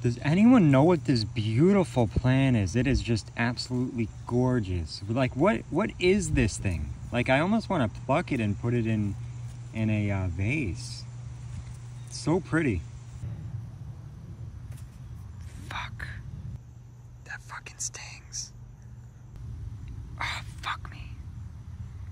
Does anyone know what this beautiful plant is? It is just absolutely gorgeous. Like, what is this thing? Like, I almost want to pluck it and put it in a vase. It's so pretty. Fuck. That fucking stings. Oh,